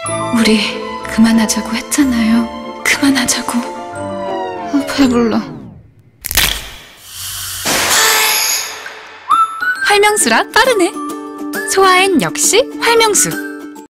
우리 그만하자고 했잖아요. 그만하자고. 배불러. 활명수라 빠르네. 소아엔 역시 활명수.